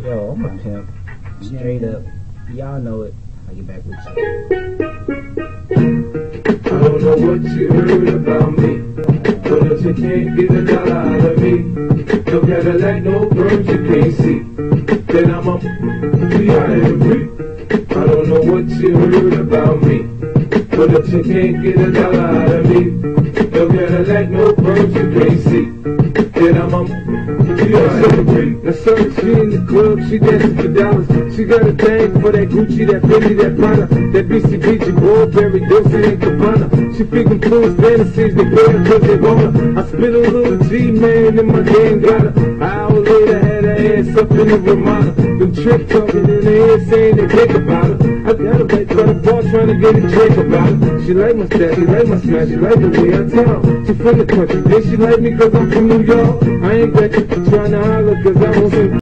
Yo, I'm a pimp. Straight up. Y'all know it. I'll get back with you. I don't know what you heard about me, but if you can't get a dollar out of me, no Cadillac, no birds you can't see, then I'm a P.I.M.P. I don't know what you heard about me, but if you can't get a dollar out of me, no Cadillac, no birds you can't see, then I'm a P.I.M.P. Now certain she in the club, she dancing for dollars. She got a thing for that Gucci, that Fendi, that Prada, that BCBG, Burberry, Dolce and Gabbana. She feed them fluid fantasies, they play her cause they want her. I spit a little G-man in my game, got her. An hour later, had her ass up in the Ramada. Them trick talking in her head saying they think about her. I got her back by the bar trying to get a drink about her. She like my style, she like my smile, she like the way I talk. She from the country, then she like me cause I'm from New York. I ain't got you trying to holler cause I wasn't